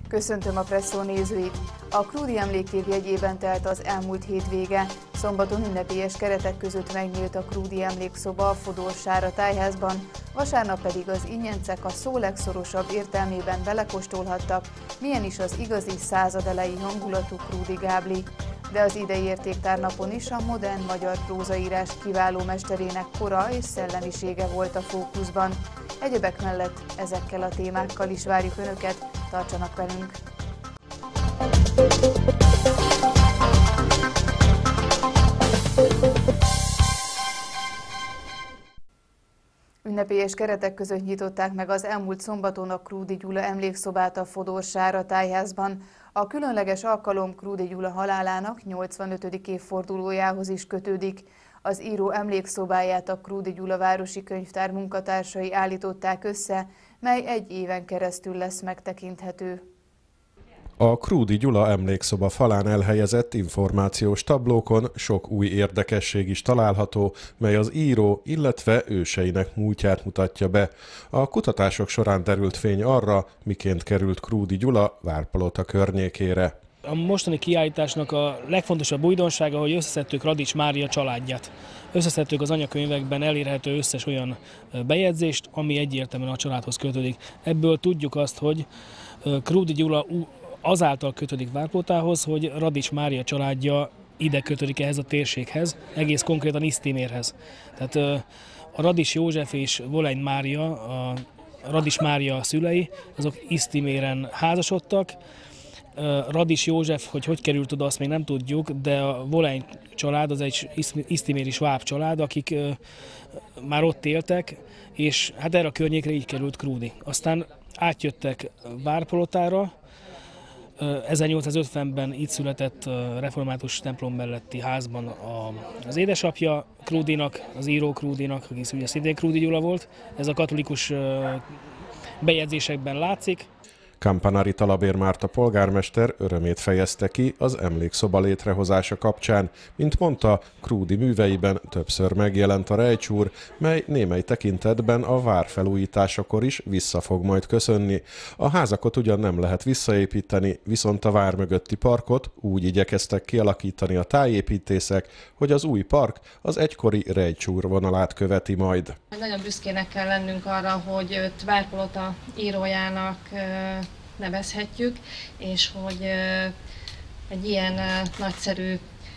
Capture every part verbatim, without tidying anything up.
Köszöntöm a Presszó nézőit! A Krúdy emlékév jegyében telt az elmúlt hétvége. Szombaton ünnepélyes keretek között megnyílt a Krúdy emlékszoba a Fodor Sára tájházban, vasárnap pedig az ingyencek a szó legszorosabb értelmében belekóstolhattak, milyen is az igazi századelei hangulatú Krúdy gábli. De az idei értéktárnapon is a modern magyar prózaírás kiváló mesterének kora és szellemisége volt a fókuszban. Egyebek mellett ezekkel a témákkal is várjuk Önöket, tartsanak velünk! Ünnepélyes keretek között nyitották meg az elmúlt szombaton a Krúdy Gyula emlékszobát a Fodor Sára tájházban. A különleges alkalom Krúdy Gyula halálának nyolcvanötödik évfordulójához is kötődik. Az író emlékszobáját a Krúdy Gyula Városi Könyvtár munkatársai állították össze, mely egy éven keresztül lesz megtekinthető. A Krúdy Gyula emlékszoba falán elhelyezett információs tablókon sok új érdekesség is található, mely az író, illetve őseinek múltját mutatja be. A kutatások során derült fény arra, miként került Krúdy Gyula Várpalota környékére. A mostani kiállításnak a legfontosabb újdonsága, hogy összeszedtük Radics Mária családját. Összeszedtük az anyakönyvekben elérhető összes olyan bejegyzést, ami egyértelműen a családhoz kötődik. Ebből tudjuk azt, hogy Krúdy Gyula azáltal kötődik Várpalotához, hogy Radics Mária családja ide kötődik ehhez a térséghez, egész konkrétan Isztimérhez. Tehát a Radics József és Voleny Mária, a Radics Mária szülei, azok Isztiméren házasodtak. Radics József, hogy hogy került oda, azt még nem tudjuk, de a Voleny család az egy isztiméri sváb család, akik már ott éltek, és hát erre a környékre így került Krúdy. Aztán átjöttek Várpalotára, ezernyolcszázötvenben itt született református templom melletti házban az édesapja Krúdynak, az író Krúdynak, aki ugye szintén Krúdy Gyula volt. Ez a katolikus bejegyzésekben látszik. Campanari Talabér Márta polgármester örömét fejezte ki az emlékszoba létrehozása kapcsán. Mint mondta, Krúdy műveiben többször megjelent a rejcsúr, mely némely tekintetben a vár felújításakor is vissza fog majd köszönni. A házakat ugyan nem lehet visszaépíteni, viszont a vár mögötti parkot úgy igyekeztek kialakítani a tájépítészek, hogy az új park az egykori rejcsúr vonalát követi majd. Nagyon büszkének kell lennünk arra, hogy őt Várpalota írójának nevezhetjük, és hogy egy ilyen nagyszerű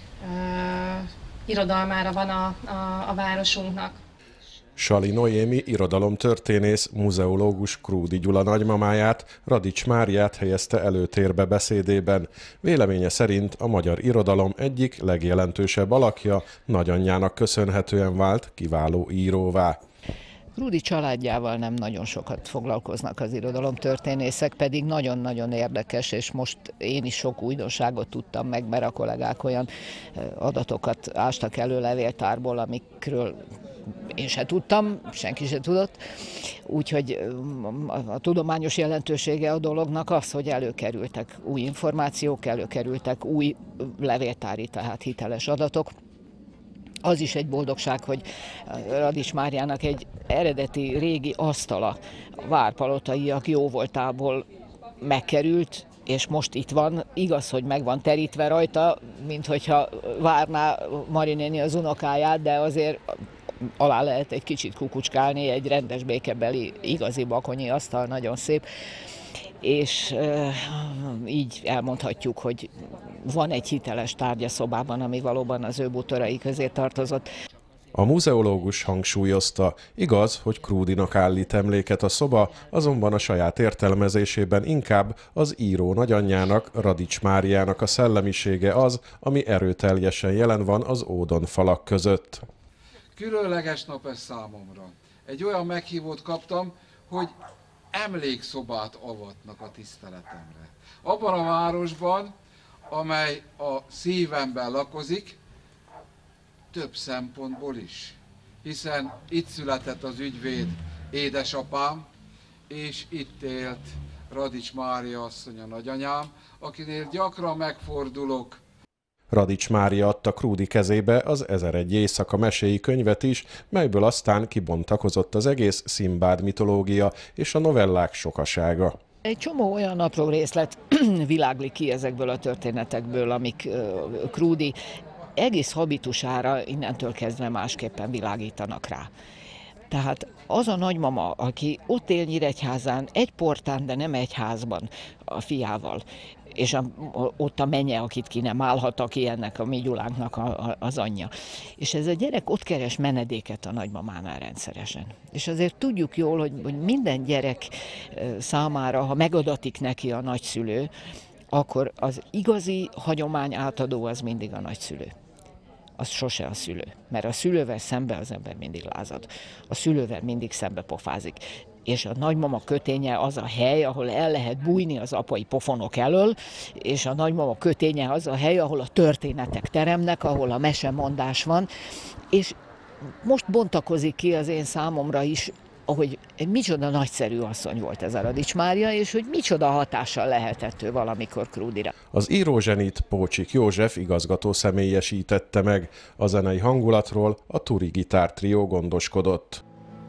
irodalmára van a, a, a városunknak. Sali Noémi irodalomtörténész, muzeológus Krúdy Gyula nagymamáját, Radics Máriát helyezte előtérbe beszédében. Véleménye szerint a magyar irodalom egyik legjelentősebb alakja, nagyanyjának köszönhetően vált kiváló íróvá. Krúdy családjával nem nagyon sokat foglalkoznak az irodalomtörténészek, pedig nagyon-nagyon érdekes, és most én is sok újdonságot tudtam meg, mert a kollégák olyan adatokat ástak elő levéltárból, amikről én se tudtam, senki se tudott. Úgyhogy a tudományos jelentősége a dolognak az, hogy előkerültek új információk, előkerültek új levéltári, tehát hiteles adatok. Az is egy boldogság, hogy Radics Máriának egy eredeti régi asztala a várpalotaiak jóvoltából megkerült, és most itt van. Igaz, hogy meg van terítve rajta, mint hogyha várná Mari néni az unokáját, de azért alá lehet egy kicsit kukucskálni, egy rendes békebeli igazi bakonyi asztal, nagyon szép. És e, így elmondhatjuk, hogy van egy hiteles tárgya szobában, ami valóban az ő bútorai közé tartozott. A muzeológus hangsúlyozta, igaz, hogy Krúdynak állít emléket a szoba, azonban a saját értelmezésében inkább az író nagyanyjának, Radics Máriának a szellemisége az, ami erőteljesen jelen van az ódon falak között. Különleges nap ez számomra. Egy olyan meghívót kaptam, hogy emlékszobát avatnak a tiszteletemre. Abban a városban, amely a szívemben lakozik, több szempontból is. Hiszen itt született az ügyvéd édesapám, és itt élt Radics Mária asszony, a nagyanyám, akinél gyakran megfordulok. Radics Mária adta Krúdy kezébe az Ezeregy éjszaka meséi könyvet is, melyből aztán kibontakozott az egész Szimbád mitológia és a novellák sokasága. Egy csomó olyan apró részlet világlik ki ezekből a történetekből, amik uh, Krúdy egész habitusára innentől kezdve másképpen világítanak rá. Tehát az a nagymama, aki ott él Nyíregyházán, egy portán, de nem egy házban a fiával, és a, ott a menye, akit ki nem állhat, aki ennek a mi Gyulánknak a, a, az anyja. És ez a gyerek ott keres menedéket a nagymamánál rendszeresen. És azért tudjuk jól, hogy, hogy minden gyerek számára, ha megadatik neki a nagyszülő, akkor az igazi hagyomány átadó az mindig a nagyszülő. Az sose a szülő, mert a szülővel szembe az ember mindig lázad. A szülővel mindig szembe pofázik. És a nagymama köténye az a hely, ahol el lehet bújni az apai pofonok elől, és a nagymama köténye az a hely, ahol a történetek teremnek, ahol a mesemondás van. És most bontakozik ki az én számomra is, hogy micsoda nagyszerű asszony volt ez a Radics Mária, és hogy micsoda hatással lehetett ő valamikor Krúdyra. Az írózsenit Pócsik József igazgató személyesítette meg, a zenei hangulatról a Turi Gitár Trió gondoskodott.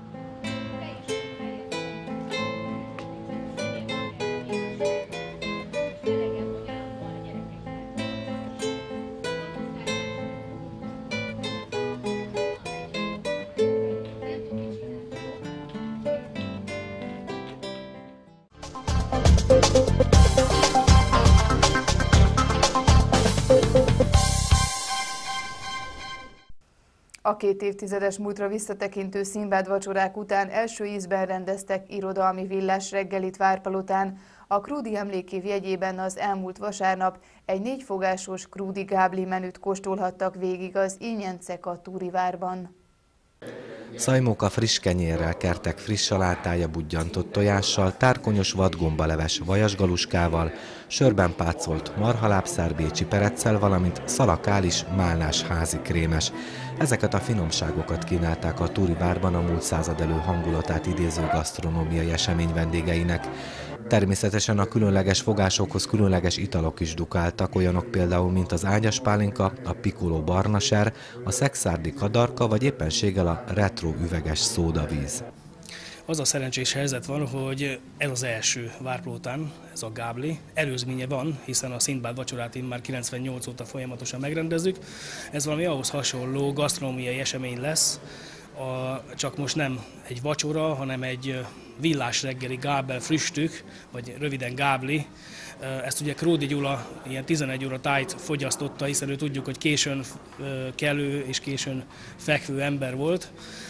A két évtizedes múltra visszatekintő Szimbád vacsorák után első ízben rendeztek irodalmi villás reggelit Várpalotán. A Krúdy emlékév jegyében az elmúlt vasárnap egy négyfogásos Krúdy gábli menüt kóstolhattak végig az Ínyencek a Túrivárban. Szajmóka friss kenyérrel, kertek friss salátája budjantott tojással, tárkonyos vadgombaleves vajasgaluskával, sörben pácolt marhalábszár bécsi pereccel, valamint szalakális málnás házi krémes. Ezeket a finomságokat kínálták a Túrivárban a múlt század elő hangulatát idéző gasztronómiai esemény vendégeinek. Természetesen a különleges fogásokhoz különleges italok is dukáltak, olyanok például, mint az ágyas pálinka, a pikoló barnaser, a szexárdi kadarka, vagy éppenséggel a retro üveges szódavíz. Az a szerencsés helyzet van, hogy ez az első Várpalotán, ez a gábli. Előzménye van, hiszen a Szimbád vacsorát már kilencvennyolc óta folyamatosan megrendezzük. Ez valami ahhoz hasonló gasztronómiai esemény lesz, a, csak most nem egy vacsora, hanem egy villás reggeli gábel früstük, vagy röviden gábli. Ezt ugye Kródi Gyula ilyen tizenegy óra tájt fogyasztotta, hiszen ő tudjuk, hogy későn kelő és későn fekvő ember volt,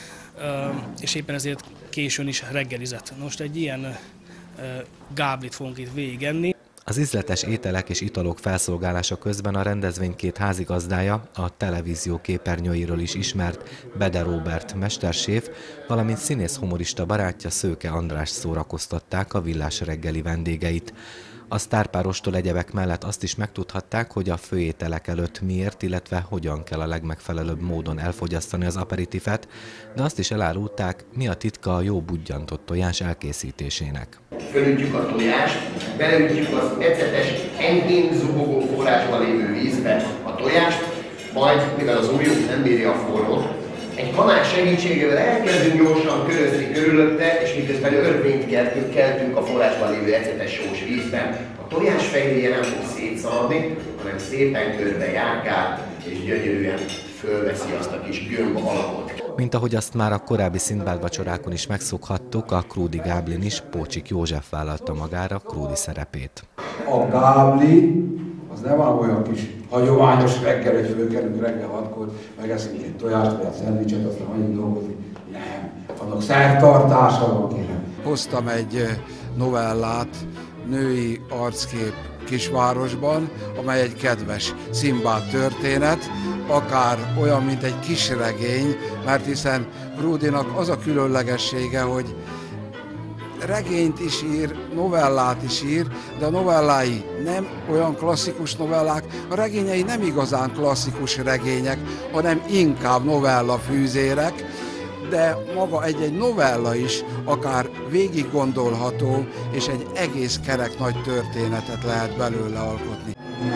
és éppen ezért későn is reggelizett. Most egy ilyen gáblit fogunk itt végigenni. Az ízletes ételek és italok felszolgálása közben a rendezvény két házigazdája, a televízió képernyőiről is ismert Bede Róbert mesterséf, valamint színész-humorista barátja Szőke András szórakoztatták a villás reggeli vendégeit. A sztárpárostól egyebek mellett azt is megtudhatták, hogy a főételek előtt miért, illetve hogyan kell a legmegfelelőbb módon elfogyasztani az aperitifet, de azt is elárulták, mi a titka a jó budjantott tojás elkészítésének. Fölütjük a tojást, beleütjük az ecetes, enyhén zubogó forrásban lévő vízbe a tojást, majd, mivel az ujjunk nem bírja a forrót, egy kanál segítségével elkezdünk gyorsan körözni körülötte, és miközben örvényt keltünk, keltünk a forrásban lévő ecetes sós vízben. A tojás fejléje nem fog szétszaladni, hanem szépen körbe járkál, és gyönyörűen fölveszi azt a kis gömb alakot. Mint ahogy azt már a korábbi Szimbád vacsorákon is megszokhattuk, a Krúdy gáblin is Pócsik József vállalta magára Krúdy szerepét. A gábli az nem ám olyan kis hagyományos reggel, hogy fölkelünk reggel hatkor, megeszünk egy tojást vagy egy szendvicset, aztán hagyjuk dolgozni. Nem, annak szertartása van, kérem. Hoztam egy novellát, női arckép kisvárosban, amely egy kedves Szimbád történet, akár olyan, mint egy kisregény, mert hiszen Krúdynak az a különlegessége, hogy regényt is ír, novellát is ír, de a novellái nem olyan klasszikus novellák, a regényei nem igazán klasszikus regények, hanem inkább novellafűzérek, de maga egy-egy novella is akár végig gondolható, és egy egész kerek nagy történetet lehet belőle alkotni.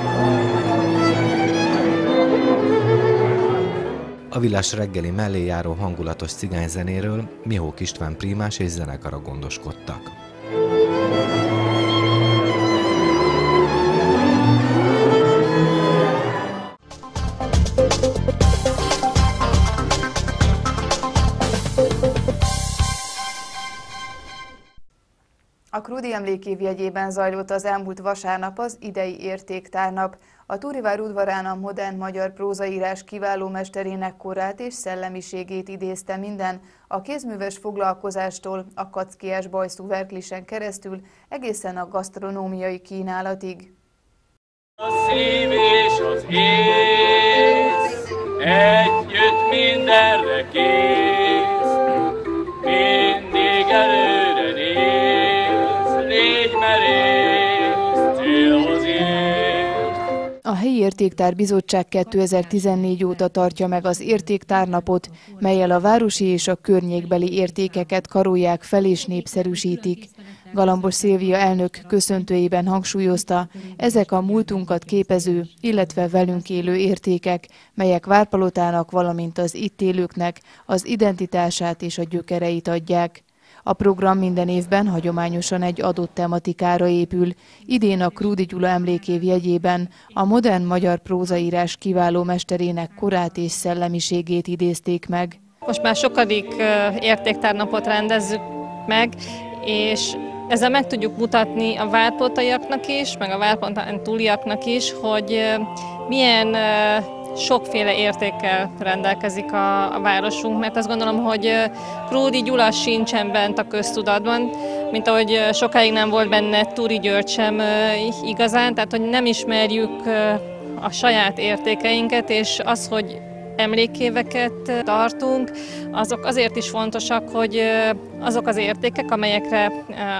A villás reggeli mellé járó hangulatos cigányzenéről Mihók István prímás és zenekara gondoskodtak. Krúdi emlékév jegyében zajlott az elmúlt vasárnap az idei értéktárnap. A Túrivár udvarán a modern magyar prózaírás kiváló mesterének korát és szellemiségét idézte minden, a kézműves foglalkozástól a kackiás bajszú verklisen keresztül egészen a gasztronómiai kínálatig. A szív és az ész együtt mindenre kész, mindig előre néz, légy merész, célhoz ér. A Helyi Értéktár Bizottság kétezer-tizennégy óta tartja meg az értéktárnapot, mellyel a városi és a környékbeli értékeket karolják fel és népszerűsítik. Galambos Szilvia elnök köszöntőjében hangsúlyozta, ezek a múltunkat képező, illetve velünk élő értékek, melyek Várpalotának, valamint az itt élőknek az identitását és a gyökereit adják. A program minden évben hagyományosan egy adott tematikára épül. Idén a Krúdi Gyula emlékév jegyében a modern magyar prózaírás kiváló mesterének korát és szellemiségét idézték meg. Most már sokadik értéktárnapot rendezzük meg, és ezzel meg tudjuk mutatni a várpalotaiaknak is, meg a Várpalotán túliaknak is, hogy milyen sokféle értékkel rendelkezik a, a városunk, mert azt gondolom, hogy Krúdi Gyula sincsen bent a köztudatban, mint ahogy sokáig nem volt benne Túri György sem igazán, tehát hogy nem ismerjük a saját értékeinket, és az, hogy emlékéveket tartunk, azok azért is fontosak, hogy azok az értékek, amelyekre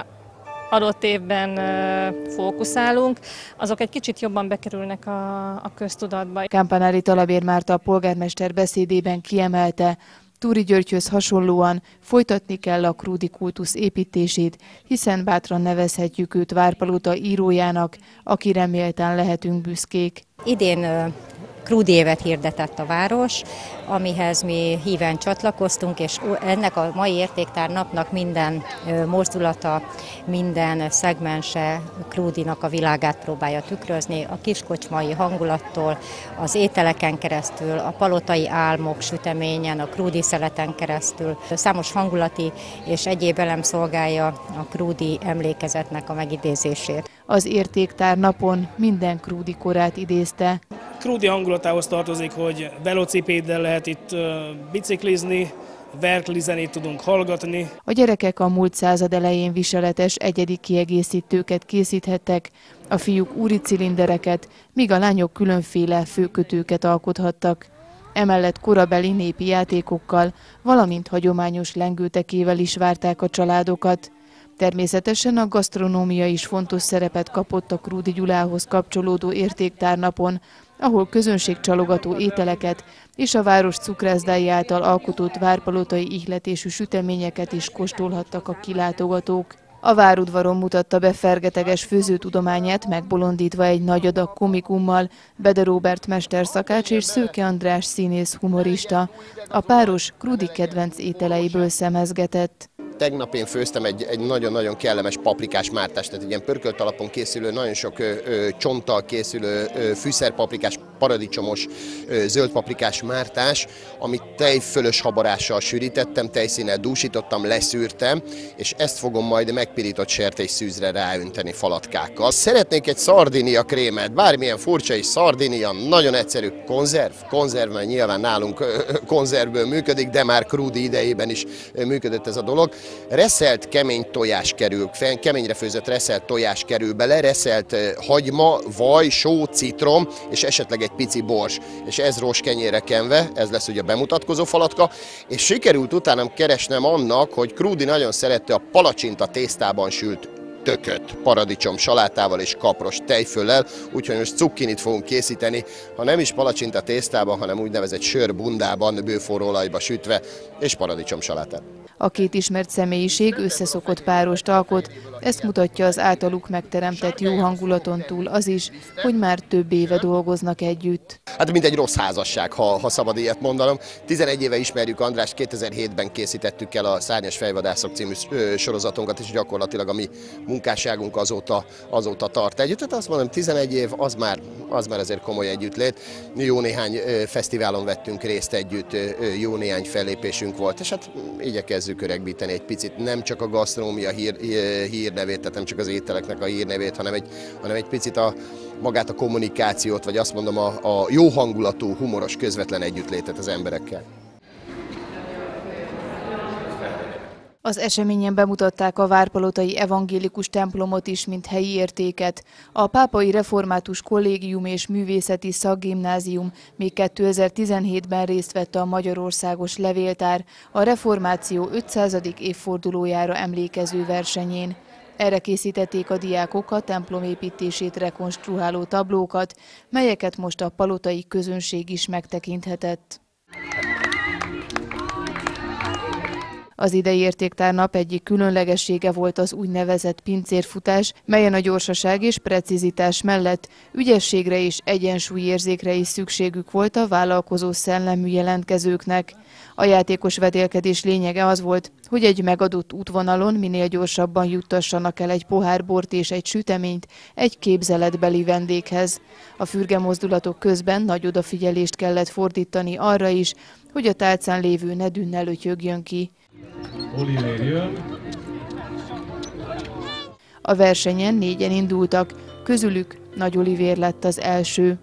adott évben fókuszálunk, azok egy kicsit jobban bekerülnek a, a köztudatba. Campanári Talabér Márta a polgármester beszédében kiemelte, Túri Györgyhöz hasonlóan folytatni kell a krúdi kultusz építését, hiszen bátran nevezhetjük őt Várpalota írójának, akire méltán lehetünk büszkék. Idén Krúdi évet hirdetett a város, amihez mi híven csatlakoztunk, és ennek a mai értéktárnapnak minden mozdulata, minden szegmense Krúdinak a világát próbálja tükrözni, a kiskocsmai hangulattól, az ételeken keresztül, a palotai álmok süteményen, a krúdi szeleten keresztül. Számos hangulati és egyéb elem szolgálja a krúdi emlékezetnek a megidézését. Az értéktárnapon minden krúdi korát idézte. Krúdi hangulatához tartozik, hogy velocipéddel lehet itt biciklizni, verkli zenét tudunk hallgatni. A gyerekek a múlt század elején viseletes egyedi kiegészítőket készíthettek, a fiúk úri cilindereket, míg a lányok különféle főkötőket alkothattak. Emellett korabeli népi játékokkal, valamint hagyományos lengőtekével is várták a családokat. Természetesen a gasztronómia is fontos szerepet kapott a Krúdi Gyulához kapcsolódó értéktárnapon, ahol közönségcsalogató ételeket és a város cukrászdái által alkotott várpalotai ihletésű süteményeket is kóstolhattak a kilátogatók. A várudvaron mutatta be fergeteges főzőtudományát, megbolondítva egy nagy adag komikummal Bede Róbert mesterszakács és Szőke András színész humorista. A páros krúdi kedvenc ételeiből szemezgetett. Tegnap én főztem egy, egy nagyon-nagyon kellemes paprikás mártást, tehát egy ilyen pörkölt alapon készülő, nagyon sok ö, ö, csonttal készülő ö, fűszerpaprikás, paradicsomos, ö, zöld paprikás mártás, amit tejfölös habarással sűrítettem, tejszínnel dúsítottam, leszűrtem, és ezt fogom majd megpirított sertésszűzre ráönteni falatkákkal. Szeretnék egy szardinia krémet, bármilyen furcsa is szardinia, nagyon egyszerű konzerv, konzerv, mert nyilván nálunk ö, konzervből működik, de már Krúdi idejében is működött ez a dolog. Reszelt kemény tojás kerül, keményre főzött reszelt tojás kerül bele, reszelt hagyma, vaj, só, citrom, és esetleg egy pici bors. És ez rostkenyérre kenve, ez lesz ugye a bemutatkozó falatka, és sikerült utánam keresnem annak, hogy Krúdi nagyon szerette a palacsinta tésztában sült tököt, paradicsom salátával és kapros tejföllel, úgyhogy most cukkinit fogunk készíteni, ha nem is palacsinta tésztában, hanem úgynevezett sörbundában, bőforró olajba sütve, és paradicsom salátát. A két ismert személyiség összeszokott párost alkot, ezt mutatja az általuk megteremtett jó hangulaton túl az is, hogy már több éve dolgoznak együtt. Hát mint egy rossz házasság, ha, ha szabad ilyet mondanom. tizenegy éve ismerjük Andrást, kétezer-hétben készítettük el a Szárnyas fejvadászok című sorozatunkat, és gyakorlatilag a mi munkásságunk azóta, azóta tart együtt. Tehát azt mondom, tizenegy év, az már, az már azért komoly együttlét. Jó néhány fesztiválon vettünk részt együtt, jó néhány fellépésünk volt, és hát igyekezzük öregbíteni egy picit, nem csak a gasztronómia hír, hírnevét, tehát nem csak az ételeknek a hírnevét, hanem egy, hanem egy picit a, magát a kommunikációt, vagy azt mondom a, a jó hangulatú, humoros, közvetlen együttlétet az emberekkel. Az eseményen bemutatták a várpalotai evangélikus templomot is, mint helyi értéket. A Pápai Református Kollégium és Művészeti Szakgimnázium még kétezer-tizenhétben részt vett a Magyarországos Levéltár a reformáció ötszázadik évfordulójára emlékező versenyén. Erre készítették a diákok a templom építését rekonstruáló tablókat, melyeket most a palotai közönség is megtekinthetett. Az idei értéktárnap egyik különlegessége volt az úgynevezett pincérfutás, melyen a gyorsaság és precizitás mellett ügyességre és egyensúlyérzékre is szükségük volt a vállalkozó szellemű jelentkezőknek. A játékos vetélkedés lényege az volt, hogy egy megadott útvonalon minél gyorsabban juttassanak el egy pohár bort és egy süteményt egy képzeletbeli vendéghez. A fürge mozdulatok közben nagy odafigyelést kellett fordítani arra is, hogy a tálcán lévő ne dünnel ötyögjön ki. Olivér jön. A versenyen négyen indultak, közülük Nagy Olivér lett az első.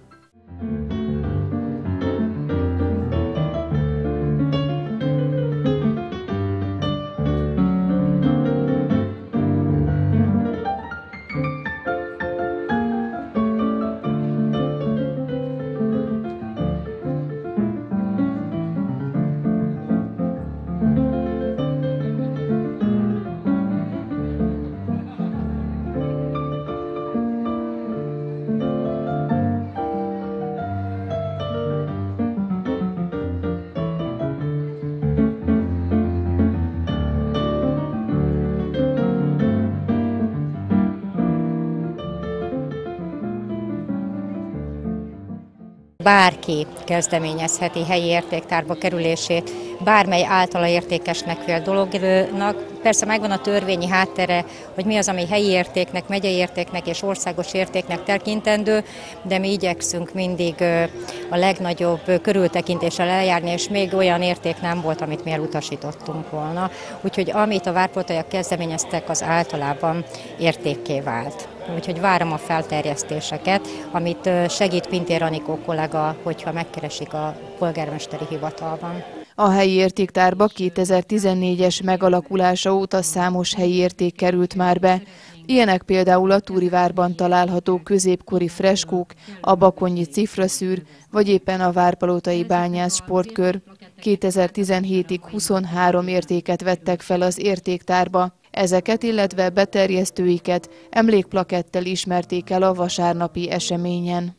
Bárki kezdeményezheti helyi értéktárba kerülését, bármely általa értékesnek vélt dolognak. Persze megvan a törvényi háttere, hogy mi az, ami helyi értéknek, megyei értéknek és országos értéknek tekintendő, de mi igyekszünk mindig a legnagyobb körültekintéssel eljárni, és még olyan érték nem volt, amit mi elutasítottunk volna. Úgyhogy amit a várpalotaiak kezdeményeztek, az általában értékké vált. Úgyhogy várom a felterjesztéseket, amit segít Pintér Anikó kollega, hogyha megkeresik a polgármesteri hivatalban. A helyi értéktárba kétezer-tizennégyes megalakulása óta számos helyi érték került már be. Ilyenek például a Túrivárban található középkori freskók, a bakonyi cifraszűr, vagy éppen a várpalotai bányász sportkör. kétezer-tizenhétig huszonhárom értéket vettek fel az értéktárba. Ezeket, illetve beterjesztőiket emlékplakettel ismerték el a vasárnapi eseményen.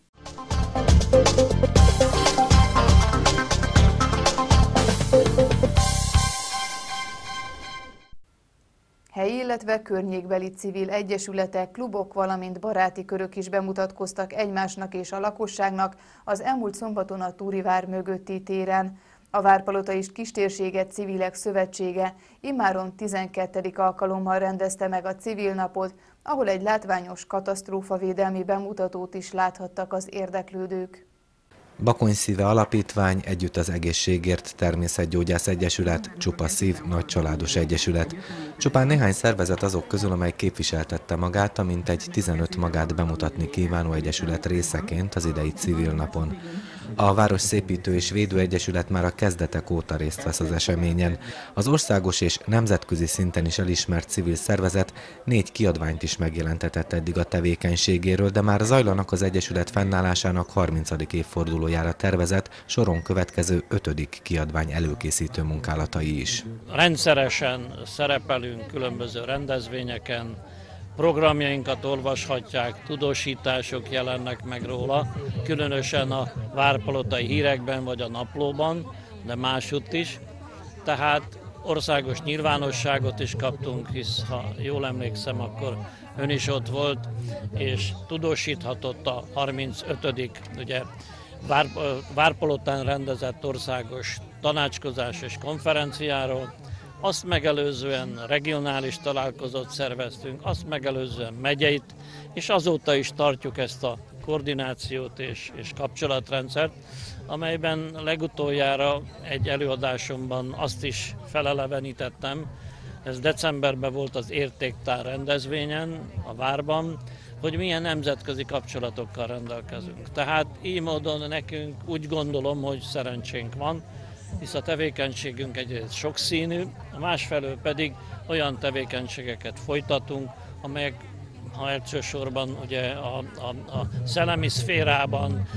Helyi, illetve környékbeli civil egyesületek, klubok, valamint baráti körök is bemutatkoztak egymásnak és a lakosságnak az elmúlt szombaton a Túrivár mögötti téren. A Várpalotai Kistérséget Civilek Szövetsége immáron tizenkettedik alkalommal rendezte meg a Civil Napot, ahol egy látványos katasztrófavédelmi bemutatót is láthattak az érdeklődők. Bakony Szíve Alapítvány, együtt az Egészségért Természetgyógyász Egyesület, Csupa Szív Nagy Családos Egyesület. Csupán néhány szervezet azok közül, amely képviseltette magát, a mintegy tizenöt magát bemutatni kívánó egyesület részeként az idei Civil Napon. A Városszépítő és Védő Egyesület már a kezdetek óta részt vesz az eseményen. Az országos és nemzetközi szinten is elismert civil szervezet négy kiadványt is megjelentetett eddig a tevékenységéről, de már zajlanak az egyesület fennállásának harmincadik évfordulójára tervezett, soron következő ötödik kiadvány előkészítő munkálatai is. Rendszeresen szerepelünk különböző rendezvényeken, programjainkat olvashatják, tudósítások jelennek meg róla, különösen a várpalotai hírekben vagy a naplóban, de másutt is. Tehát országos nyilvánosságot is kaptunk, hisz ha jól emlékszem, akkor ön is ott volt, és tudósíthatott a harmincötödik ugye, Vár, Várpalotán rendezett országos tanácskozás és konferenciáról, Azt megelőzően regionális találkozót szerveztünk, azt megelőzően megyeit, és azóta is tartjuk ezt a koordinációt és, és kapcsolatrendszert, amelyben legutoljára egy előadásomban azt is felelevenítettem, ez decemberben volt az Értéktár rendezvényen a Várban, hogy milyen nemzetközi kapcsolatokkal rendelkezünk. Tehát így módon nekünk úgy gondolom, hogy szerencsénk van, hisz a tevékenységünk egyrészt sokszínű, másfelől pedig olyan tevékenységeket folytatunk, amelyek ha elsősorban ugye a, a, a szellemi szférában,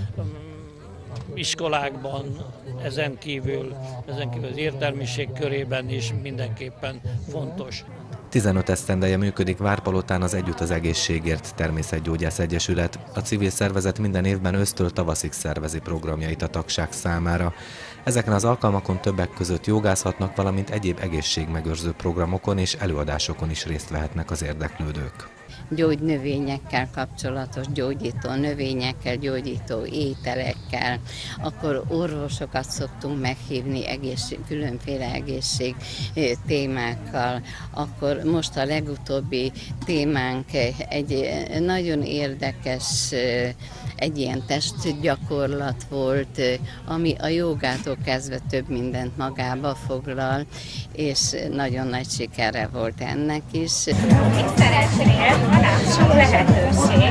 iskolákban, ezen kívül, ezen kívül az értelmiség körében is mindenképpen fontos. tizenöt esztendeje működik Várpalotán az Együtt az Egészségért Természetgyógyász Egyesület. A civil szervezet minden évben ősztől tavaszig szervezi programjait a tagság számára. Ezeken az alkalmakon többek között jogázhatnak, valamint egyéb egészségmegőrző programokon és előadásokon is részt vehetnek az érdeklődők. Gyógynövényekkel kapcsolatos, gyógyító növényekkel, gyógyító ételekkel, akkor orvosokat szoktunk meghívni egészség, különféle egészség témákkal, akkor most a legutóbbi témánk egy nagyon érdekes, egy ilyen testgyakorlat volt, ami a jogától kezdve több mindent magába foglal, és nagyon nagy sikere volt ennek is. Szerencsére van ám sok lehetőség.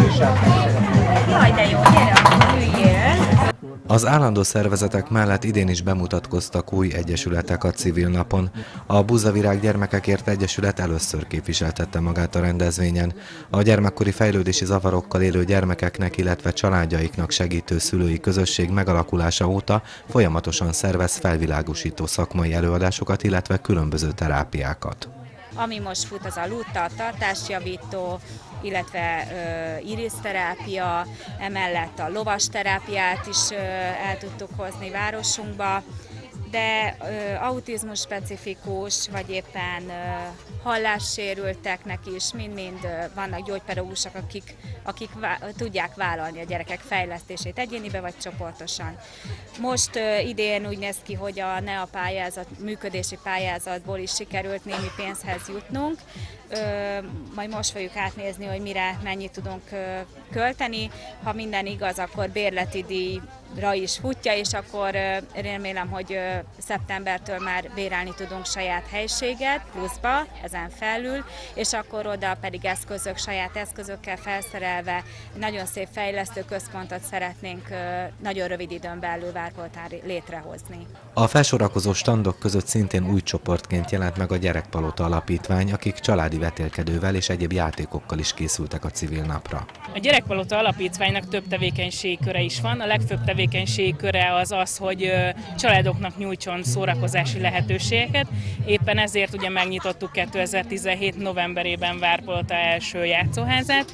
Jaj, de jó, gyere, akkor üljél! Az állandó szervezetek mellett idén is bemutatkoztak új egyesületek a civil napon. A Buzavirág Gyermekekért Egyesület először képviseltette magát a rendezvényen. A gyermekkori fejlődési zavarokkal élő gyermekeknek, illetve családjaiknak segítő szülői közösség megalakulása óta folyamatosan szervez felvilágosító szakmai előadásokat, illetve különböző terápiákat. Ami most fut, az a lutta, a tartásjavító, illetve uh, iriszterápia, emellett a lovasterápiát is uh, el tudtuk hozni városunkba, de uh, autizmus specifikus, vagy éppen uh, hallássérülteknek is mind-mind uh, vannak gyógypedagógusok, akik, akik vá- tudják vállalni a gyerekek fejlesztését egyénibe vagy csoportosan. Most uh, idén úgy néz ki, hogy a N E A pályázat, működési pályázatból is sikerült némi pénzhez jutnunk. Ö, majd most fogjuk átnézni, hogy mire mennyit tudunk ö, költeni. Ha minden igaz, akkor bérleti díjra is futja, és akkor ö, remélem, hogy ö, szeptembertől már bérelni tudunk saját helységet pluszba, ezen felül, és akkor oda pedig eszközök, saját eszközökkel felszerelve nagyon szép fejlesztő központot szeretnénk ö, nagyon rövid időn belül Várpalotán létrehozni. A felsorakozó standok között szintén új csoportként jelent meg a Gyerekpalota Alapítvány, akik családi vetélkedővel és egyéb játékokkal is készültek a civil napra. A Gyerekpalota Alapítványnak több tevékenységköre is van. A legfőbb tevékenységköre az az, hogy családoknak nyújtson szórakozási lehetőségeket. Éppen ezért ugye megnyitottuk kétezer-tizenhét novemberében Várpalota első játszóházát.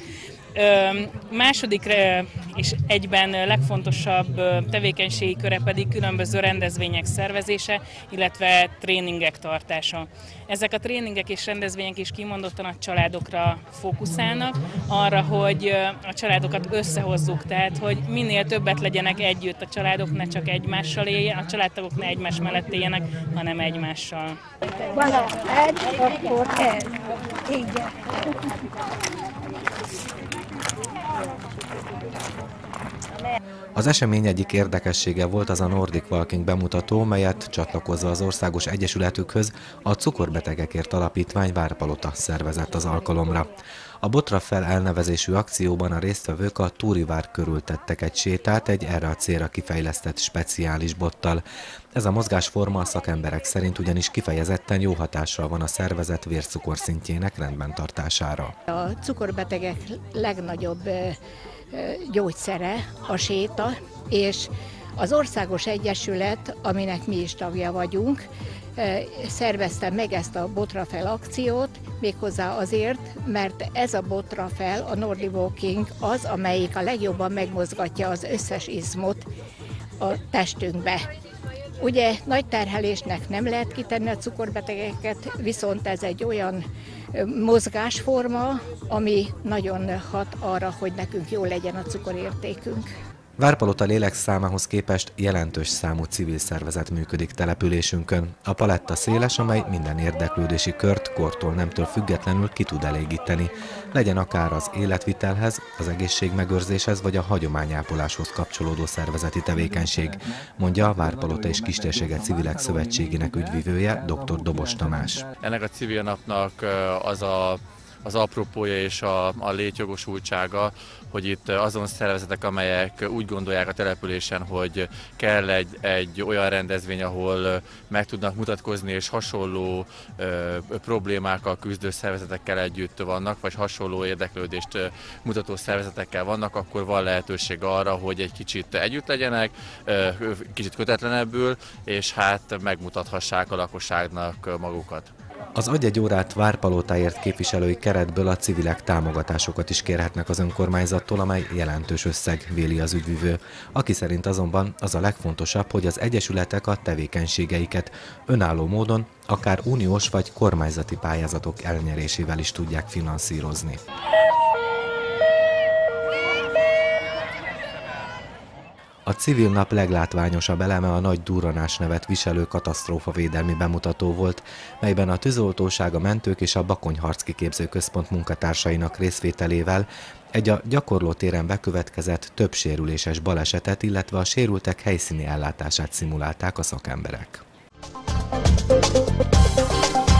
Második és egyben legfontosabb tevékenységi köre pedig különböző rendezvények szervezése, illetve tréningek tartása. Ezek a tréningek és rendezvények is kimondottan a családokra fókuszálnak, arra, hogy a családokat összehozzuk, tehát hogy minél többet legyenek együtt, a családok ne csak egymással éljenek, a családtagok ne egymás mellett éljenek, hanem egymással. Valami egy, akkor ez. Igen. Az esemény egyik érdekessége volt az a Nordic Walking bemutató, melyet csatlakozva az országos egyesületükhöz a Cukorbetegekért Alapítvány Várpalota szervezett az alkalomra. A Botra fel elnevezésű akcióban a résztvevők a Túrivár körül tettek egy sétát egy erre a célra kifejlesztett speciális bottal. Ez a mozgásforma a szakemberek szerint ugyanis kifejezetten jó hatással van a szervezet vércukor szintjének rendben tartására. A cukorbetegek legnagyobb gyógyszere a séta, és az Országos Egyesület, aminek mi is tagja vagyunk, szervezte meg ezt a Botra fel akciót, méghozzá azért, mert ez a Botra fel, a Nordic Walking az, amelyik a legjobban megmozgatja az összes izmot a testünkbe. Ugye nagy terhelésnek nem lehet kitenni a cukorbetegeket, viszont ez egy olyan mozgásforma, ami nagyon hat arra, hogy nekünk jó legyen a cukorértékünk. Várpalota lélekszámához képest jelentős számú civil szervezet működik településünkön. A paletta széles, amely minden érdeklődési kört kortól nemtől függetlenül ki tud elégíteni. Legyen akár az életvitelhez, az egészségmegőrzéshez vagy a hagyományápoláshoz kapcsolódó szervezeti tevékenység, mondja a Várpalota és Kistérsége Civilek Szövetségének ügyvivője, dr. Dobos Tamás. Ennek a civil napnak az a az apropója és a, a létjogosultsága, hogy itt azon szervezetek, amelyek úgy gondolják a településen, hogy kell egy, egy olyan rendezvény, ahol meg tudnak mutatkozni, és hasonló ö, problémákkal küzdő szervezetekkel együtt vannak, vagy hasonló érdeklődést mutató szervezetekkel vannak, akkor van lehetőség arra, hogy egy kicsit együtt legyenek, ö, kicsit kötetlenebbül, és hát megmutathassák a lakosságnak magukat. Az Adj egy órát Várpalotáért képviselői keretből a civilek támogatásokat is kérhetnek az önkormányzattól, amely jelentős összeg, véli az ügyvivő. Aki szerint azonban az a legfontosabb, hogy az egyesületek a tevékenységeiket önálló módon, akár uniós vagy kormányzati pályázatok elnyerésével is tudják finanszírozni. A civil nap leglátványosabb eleme a Nagy Durranás nevet viselő katasztrófavédelmi bemutató volt, melyben a tűzoltóság, a mentők és a Bakonyharc Kiképző Központ munkatársainak részvételével egy a gyakorlótéren bekövetkezett több sérüléses balesetet, illetve a sérültek helyszíni ellátását szimulálták a szakemberek.